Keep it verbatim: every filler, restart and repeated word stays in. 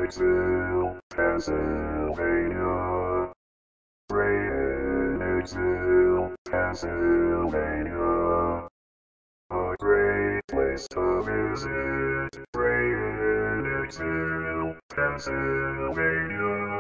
Breinigsville, Pennsylvania. Breinigsville, Pennsylvania. A great place to visit. Breinigsville, Pennsylvania.